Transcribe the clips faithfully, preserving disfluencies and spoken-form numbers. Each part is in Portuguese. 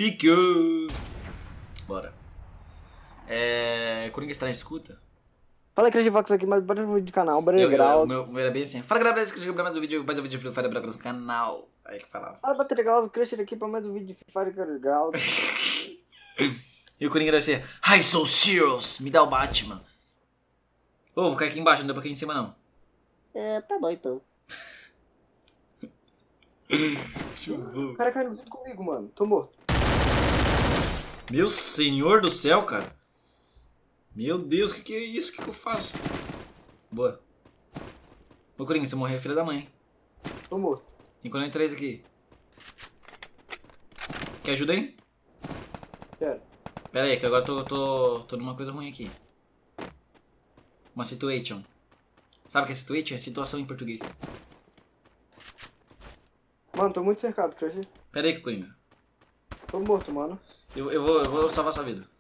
Pique! Bora. É... Coringa está na escuta? Fala Crazy Fox aqui, mais bora no vídeo do canal, bora Eu, eu, grau. o meu, o meu era bem assim. Fala galera, beleza? Que chegou pra mais um vídeo, mais um vídeo de Free Fire Braga no canal. Aí que falava. Fala bater grau, Crusher aqui pra mais um vídeo de Free Fire grau. E o Coringa deve ser I so serious, me dá o Batman. Ô, vou cair aqui embaixo, não deu pra cair em cima não. É, tá bom então. O cara caiu junto comigo, mano. Tô morto. Meu senhor do céu, cara. Meu Deus, o que, que é isso? O que, que eu faço? Boa. Ô Coringa, se eu morrer é filha da mãe. Tô morto. Tem quarenta e três aqui. Quer ajuda aí? Quero. Pera aí, que agora eu tô, tô, tô numa coisa ruim aqui. Uma situation. Sabe o que é situation? É situação em português. Mano, tô muito cercado, Crusher. Pera aí, Coringa. Tô morto, mano. Eu, eu, vou, eu vou salvar sua vida.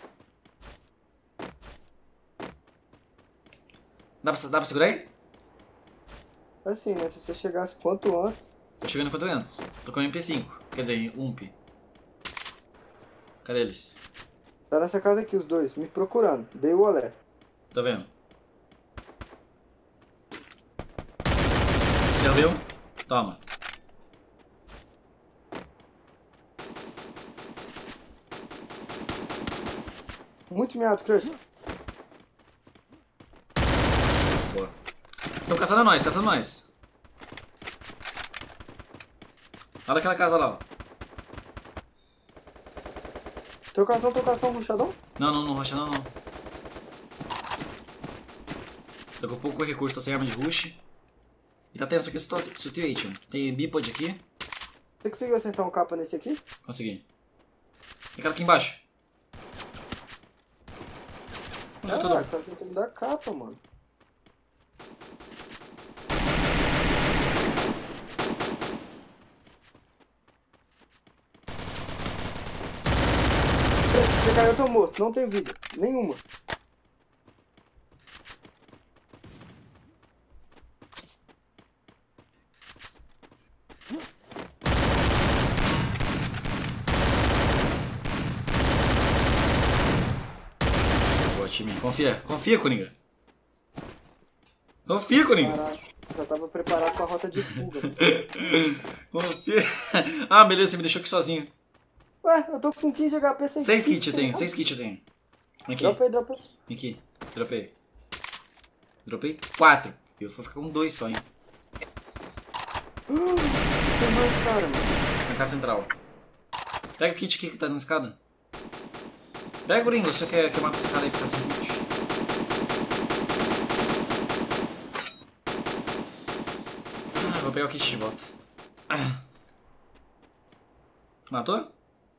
Dá pra, dá pra segurar aí? Assim, né? Se você chegasse quanto antes. Tô chegando quanto antes. Tô com M P cinco. Quer dizer, U M P. Cadê eles? Tá nessa casa aqui, os dois, me procurando. Dei o olé. Tá vendo? Já viu? Toma. Muito miado, Crusher. Boa. Estão caçando nós, caçando nós. Olha aquela casa lá, ó. Trocação, trocação, ruxadão? Não, não, não rocha não, não. Tô com pouco recurso, tô sem arma de rush. E tá tendo isso aqui, situation. Tem bipod aqui. Você conseguiu acertar um capa nesse aqui? Consegui. Tem cara aqui embaixo. Onde eu tô? Caraca, tá tentando dar capa, mano. Você caiu, eu tô morto, não tenho vida. Nenhuma. Boa, time. Confia, confia, Coringa. Confia, Coringa. Caraca, já tava preparado pra rota de fuga. Mano. Confia. Ah, beleza, você me deixou aqui sozinho. Ué, eu tô com quinze H P sem seis kits eu tenho, seis kits eu tenho. Vem aqui, Dropa aí, dropa aí. vem aqui. Dropei. Dropei quatro. Eu vou ficar com dois só, hein. Tem mais cara, mano. Na casa central. Pega o kit aqui que tá na escada. Pega o Ringo, você quer, quer matar esse cara aí e ficar sem kit. Ah, vou pegar o kit de volta. Ah. Matou?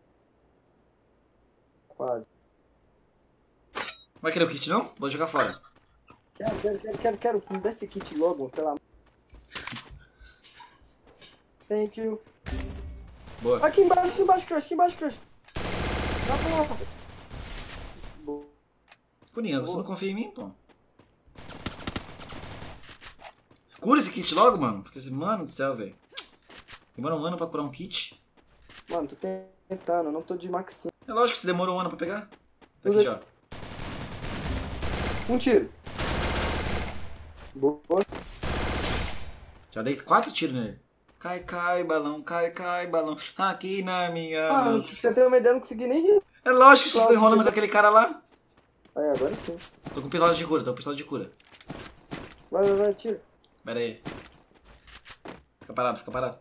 Quase. Vai querer o kit não? Vou jogar fora. Quero, quero, quero, quero, quero. Me dá esse kit logo, pelo amor. Thank you. Boa. Aqui embaixo, aqui embaixo, Crush, aqui embaixo, Crush. Na porta. Boa. Coringa, você não confia em mim, pô? Cura esse kit logo, mano. Porque, mano do céu, velho. Demora um ano pra curar um kit. Mano, tô tentando, não tô de maxinho. É lógico que você demora um ano pra pegar. Tá aqui já. Um tiro. Boa. Já dei quatro tiros nele. Cai, cai, balão, cai, cai, balão. Aqui na minha Ah, mão. pra você ter uma ideia, eu não consegui nem rir. É lógico que você ficou enrolando com aquele cara lá. Aí, agora sim. Tô com pistola de cura, tô com pistola de cura. Vai, vai, vai, tira. Pera aí. Fica parado, fica parado.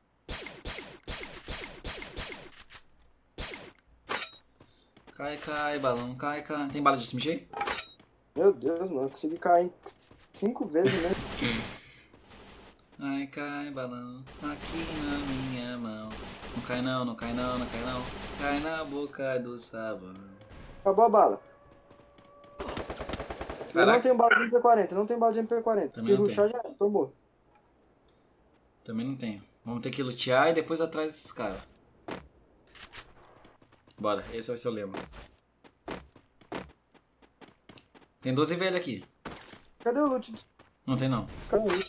Cai, cai, balão, cai, cai. Tem bala de smith aí? Meu Deus, mano, eu consegui cair cinco vezes, né? Cai, cai, balão, aqui na minha mão. Não cai não, não cai não, não cai não. Cai na boca do sabão. Acabou a bala. Eu Caraca. não tenho bala de M P quarenta, não tenho bala de M P quarenta. Também Se não ruxar, já tomou. Também não tenho. Vamos ter que lutear e depois atrás desses caras. Bora, esse vai ser o lema. Tem doze velhos aqui. Cadê o loot? Não tem não. Cadê o loot?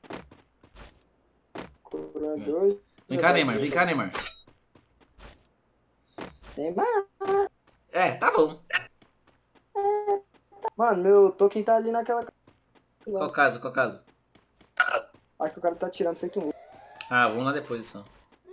Curador. Vem cá, Neymar, vem cá, Neymar. Tem mais. É, tá bom. Mano, meu token tá ali naquela. Qual casa, qual casa? Acho que o cara tá tirando feito um. Ah, vamos lá depois então.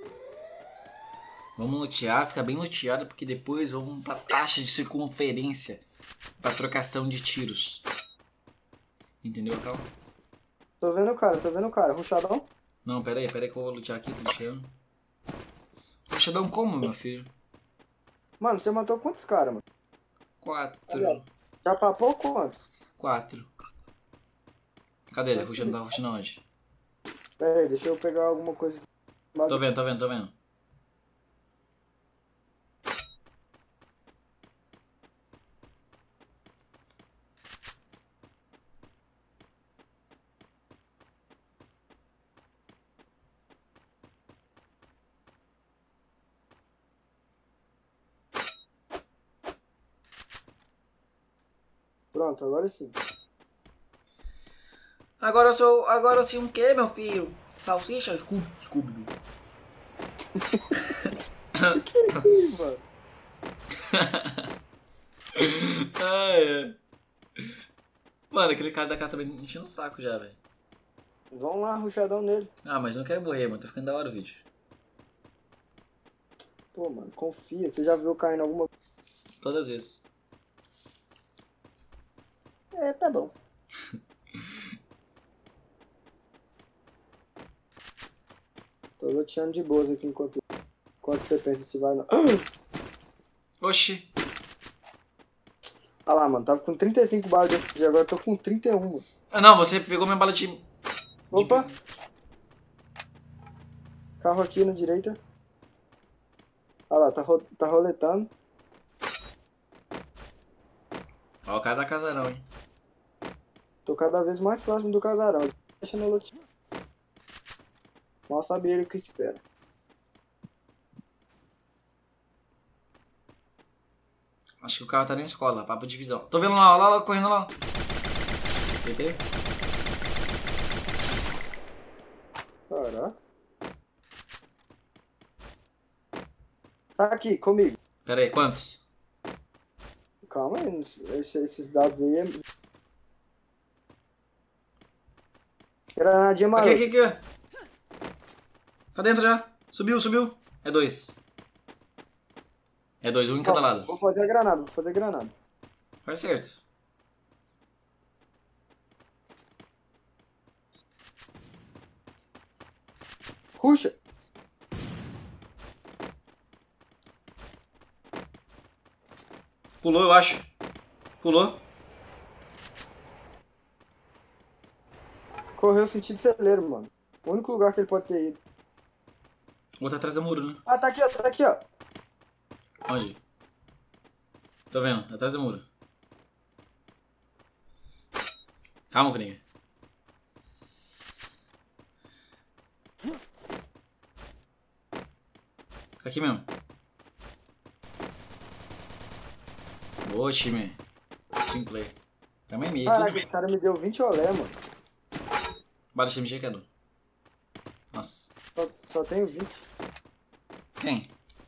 Vamos lutear, fica bem luteado, porque depois vamos pra taxa de circunferência. Pra trocação de tiros. Entendeu, Cal? Tô vendo o cara, tô vendo o cara. Ruxadão? Não, pera aí, pera aí que eu vou lutear aqui, tô luteando. Luteadão como, meu filho? Mano, você matou quantos caras, mano? Quatro. Já papou quantos? Quatro. Cadê ele? Ruxando, tá ruxando onde? Pera aí, deixa eu pegar alguma coisa aqui. Tô vendo, tô vendo, tô vendo. Pronto, agora sim. Agora eu sou. Agora eu sou um quê, meu filho? Salsicha? Scooby. Scooby. Ih, mano. Ai, é. Mano, aquele cara da casa tá me enchendo o saco já, velho. Vamos lá, ruxadão nele. Ah, mas não quero morrer, mano. Tá ficando da hora o vídeo. Pô, mano, confia. Você já viu caindo alguma. Todas as vezes. É, tá bom. Tô loteando de boas aqui enquanto. Enquanto você pensa se vai não. Oxi. Ah lá, mano, tava com trinta e cinco balas de F G, agora eu tô com trinta e um, mano. Ah, não, você pegou minha bala de. de... Opa! Carro aqui na direita. Ah lá, tá, ro tá roletando. Ó, o cara da casarão, hein? Tô cada vez mais próximo do casarão. Deixa no lote. Mal sabe ele o que espera. Acho que o carro tá na escola, papo de visão. Tô vendo lá, ó, lá, lá, correndo lá. P T? Caraca. Tá aqui, comigo. Pera aí, quantos? Calma aí, esse- esses dados aí é... Granadinha Aqui, maroto. aqui, aqui. Tá dentro já. Subiu, subiu. É dois. É dois, um em cada Ó, lado. vou fazer a granada, vou fazer a granada. Faz certo. Ruxa! Pulou, eu acho. Pulou. Correu sentido celeiro, mano. O único lugar que ele pode ter ido. O outro atrás do muro, né? Ah, tá aqui, ó, tá aqui, ó. Onde? Tô vendo, atrás do muro. Calma, Coringa. Tá aqui mesmo. Boa, time. Team play. Também meio, tudo Caraca, bem. esse cara me deu vinte olé, mano. Bora, time G, quero. Nossa. Só, só tenho vinte. Quem?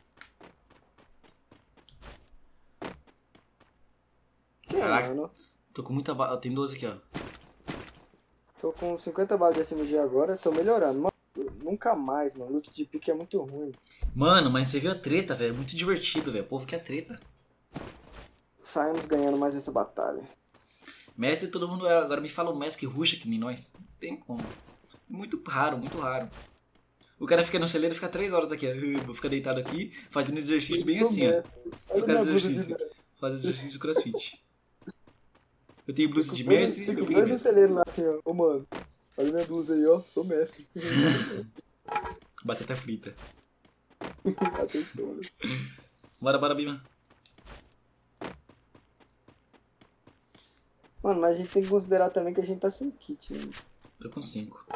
Quem, Caraca. mano? Tô com muita bala. Tem doze aqui, ó. Tô com cinquenta balas de S M G agora, tô melhorando. Mano, nunca mais, mano. Loot de pique é muito ruim. Mano, mas você viu a treta, velho. Muito divertido, velho. O povo quer treta. Saímos ganhando mais essa batalha. Mestre, todo mundo é. Agora me fala um mestre que ruxa que nem nós. Não tem como. Muito raro, muito raro. O cara fica no celeiro e fica três horas aqui. ó. Vou ficar deitado aqui, fazendo exercício bem assim, ó. Olha Fazendo minha blusa de exercício. mestre. Fazendo exercício crossfit. Eu tenho blusa de Fico dois- mestre, fico eu dois peguei no mestre. celeiro lá assim, ó. Ô, mano. Olha minha blusa aí, ó. Sou mestre. Batata frita. Atenção, né? Bora, bora, Bima. Mano, mas a gente tem que considerar também que a gente tá sem kit, né? Tô com cinco.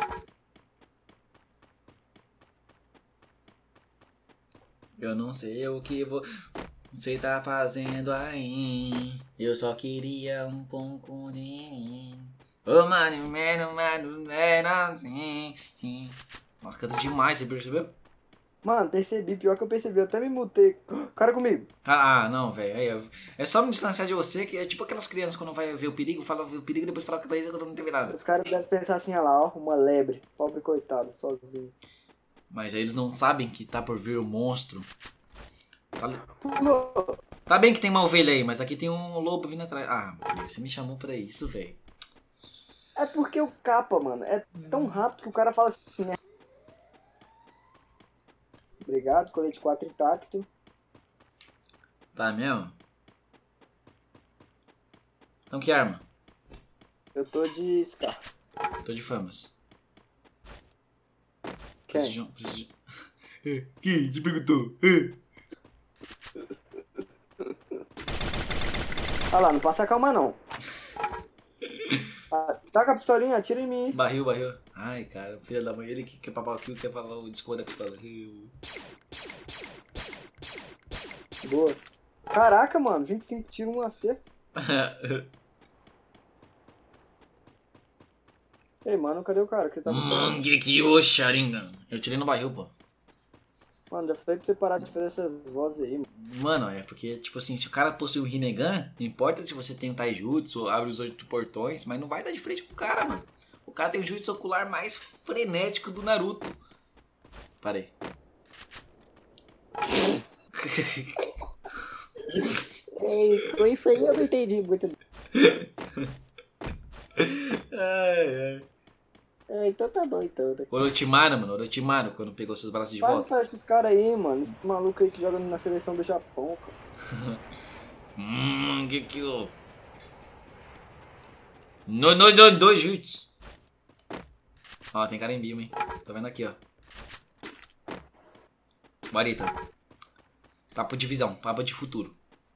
Eu não sei o que vou... Você tá fazendo aí. Eu só queria um pouco de mim. Ô, mano, mano, mano, era assim. Nossa, canta demais, você percebeu? Mano, percebi, pior que eu percebi, eu até me mutei. Cara comigo. Ah, ah, não, velho. É, é só me distanciar de você, que é tipo aquelas crianças quando vai ver o perigo, fala ver o perigo e depois fala que pra eles que eu não teve nada. Os caras devem pensar assim, olha lá, ó, uma lebre. Pobre coitado, sozinho. Mas aí eles não sabem que tá por vir o monstro. Tá, Pulou. tá bem que tem uma ovelha aí, mas aqui tem um lobo vindo atrás. Ah, você me chamou pra isso, velho. É porque o capa, mano, é tão rápido que o cara fala assim, né? Obrigado, colete quatro intacto. Tá mesmo? Então que arma? Eu tô de Scar. Tô de famas. Quem? Preciso de... preciso de... Quem te perguntou? Ah lá, não passa calma não. Ah, taca a pistolinha, atira em mim. Barril, barril. Ai, cara, filho da mãe, ele que quer papar aqui, quer falar o desconto da pistola. Boa. Caraca, mano, vinte e cinco tiros, um acerto. Ei, mano, cadê o cara que tá me chamando? Mangekyo Sharingan. Eu tirei no barril, pô. Mano, já falei pra você parar de fazer essas vozes aí, mano. Mano, é porque, tipo assim, se o cara possui o Rinnegan, não importa se você tem o Taijutsu, abre os oito portões, mas não vai dar de frente com o cara, mano. O cara tem o jutsu ocular mais frenético do Naruto. Parei. Ei, com isso aí eu não entendi muito. Ai, ai. É, então tá bom, então. Né? Orochimaru, mano, Orochimaru, quando pegou seus braços de Faz volta. pra esses caras aí, mano. Esse maluco aí que joga na seleção do Japão, cara. Mangekyo. No, no, no, dois jutsu. Ó, tem cara em Bima, hein. Tô vendo aqui, ó. Barita. Papo de visão, papo de futuro.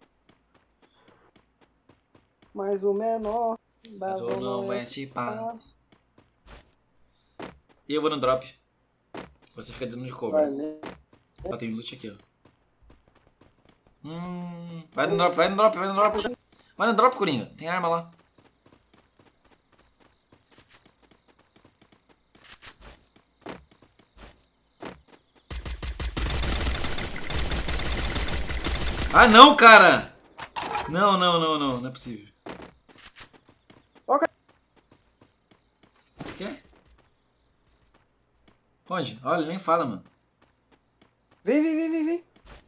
Mas o menor. Mas ou não é se pá. E eu vou no drop. Você fica dando de cover. Vai, né? Ó, tem loot aqui, ó. Hum. Vai no drop, vai no drop, vai no drop. Vai no drop, Coringa. Tem arma lá. Ah, não, cara! Não, não, não, não. Não é possível. Ok. O quê? Onde? Olha, nem fala, mano. Vem, vem, vem, vem, vem.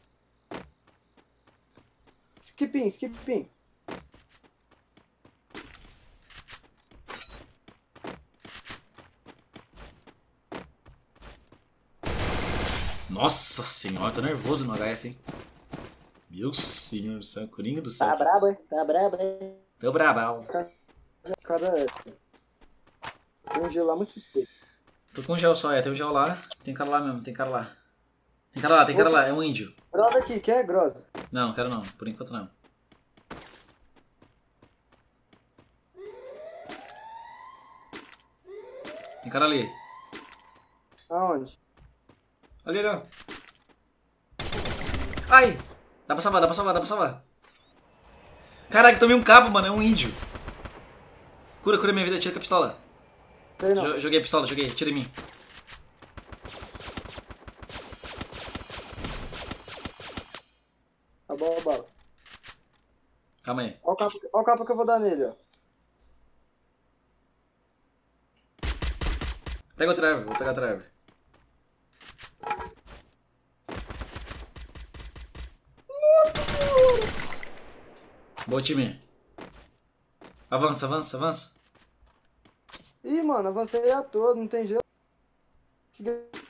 Skipin, skipin. Nossa senhora, tô nervoso no H S, hein? Meu senhor do céu, Coringa do céu. Tá brabo, hein? Tá brabo, hein? Tô brabal. O cara tem um gelo lá muito suspeito. Tô com um gel só, é. Tem um gel lá. Tem cara lá mesmo, tem cara lá. Tem cara lá, tem cara lá. É um índio. Grosa aqui, quer grosa? Não, quero não. Por enquanto não. Tem cara ali. Aonde? Ali, ali, ó. Ai! Dá pra salvar, dá pra salvar, dá pra salvar. Caraca, tomei um cabo, mano. É um índio. Cura, cura minha vida. Tira com a pistola. Sei não. Jo- Joguei a pistola, joguei. Tira em mim. Tá bom, bala. Calma aí. Olha o capa, ó o capa que eu vou dar nele, ó. Pega outra árvore, vou pegar outra árvore. Boa, time. Avança, avança, avança. Ih, mano, avancei a todo, não tem gelo. Que...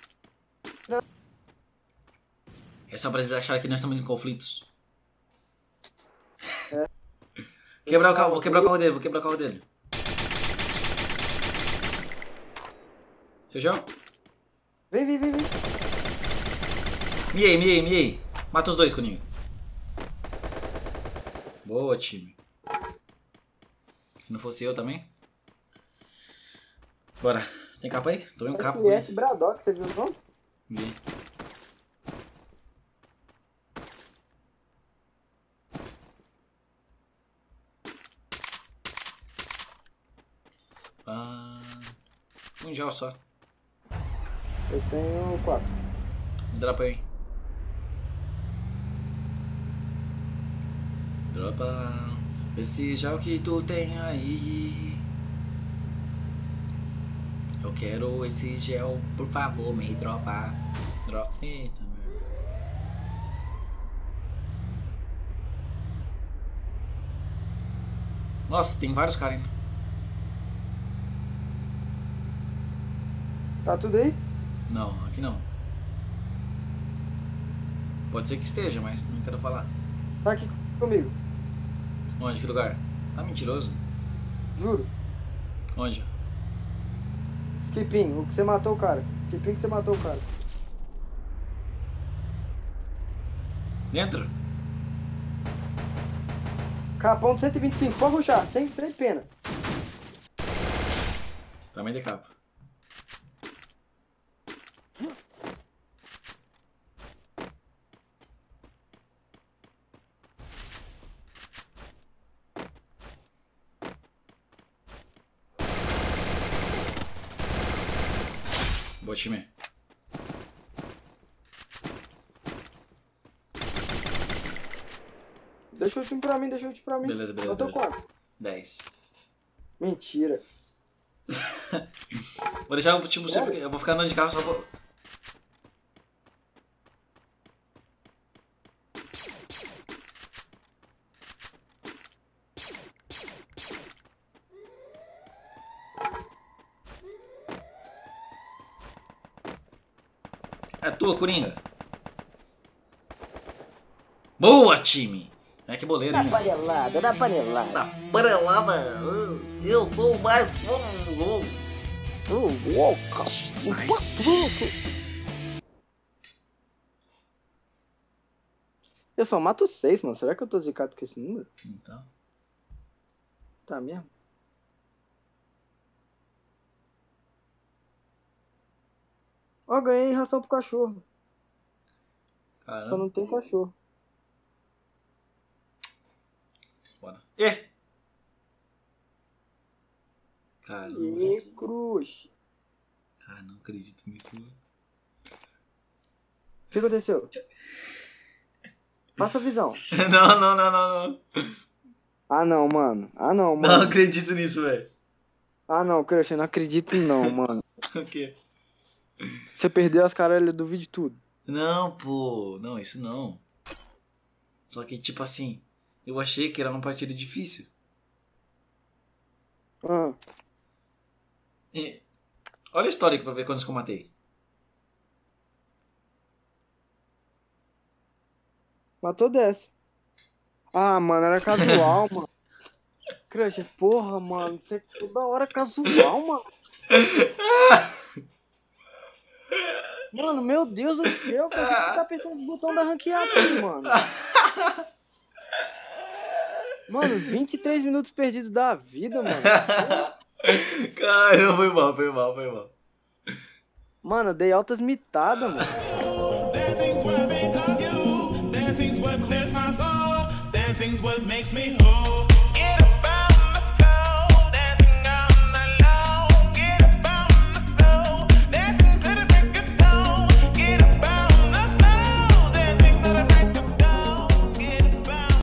É só pra eles acharem que nós estamos em conflitos. É. Quebrar o carro, vou quebrar o carro dele, vou quebrar o carro dele. Seu João? Vem, vem, vem, vem. Miei, miei, miei. Mata os dois, Coninho. Boa, time. Se não fosse eu também. Bora. Tem capa aí? Tomei um capa. S S Braddock, você viu o nome? Vi. Ah, um gel só. Eu tenho quatro. Me Dropa aí. Dropa esse gel que tu tem aí. Eu quero esse gel, por favor, me dropa. Dropa. Eita, merda. Nossa, tem vários caras ainda. Tá tudo aí? Não, aqui não. Pode ser que esteja, mas não quero falar. Tá aqui comigo. Onde? Que lugar? Tá mentiroso? Juro. Onde? Skipinho, o que você matou o cara. Skipinho que você matou o cara. Dentro? Capão de cento e vinte e cinco, pode rushar, sem, sem pena. Tamanho de capa. Boa, time. Deixa o time pra mim, deixa o time pra mim. Beleza, beleza. Eu tô beleza. quanto? dez. Mentira. Vou deixar o time sempre. Eu vou ficar andando de carro só vou. É tua, Coringa. Boa, time. É que boleiro, Na hein? panelada, na panelada. Na panelada. Eu sou o mais fogo. Oh, uou, Eu só mato seis, mano. Será que eu tô zicado com esse número? Então. Tá mesmo? Ó, ganhei ração pro cachorro. Só Caramba. não tem cachorro. Bora. E? Caramba. E cruz. Ah, não acredito nisso. O que aconteceu? Passa a visão. Não, não, não, não, não. Ah, não, mano. Ah, não, Não mano. acredito nisso, velho. Ah, não, Crush, eu não acredito não, mano. O quê? Você perdeu as caralhas do vídeo tudo. Não, pô. Não, isso não. Só que, tipo assim, eu achei que era uma partida difícil. Ah, E... Olha o histórico pra ver quantos que eu matei. matou dez. Ah, mano, era casual, mano. Crush, porra, mano. Você é toda hora casual, mano. Mano, meu Deus do céu, por que você tá apertando esse botão da ranqueada aí, mano? Mano, vinte e três minutos perdidos da vida, mano. Cara, foi mal, foi mal, foi mal. Mano, eu dei altas mitadas, mano. Dancing's what they got you. Dancing's what clears my soul. Dancing's what makes me whole.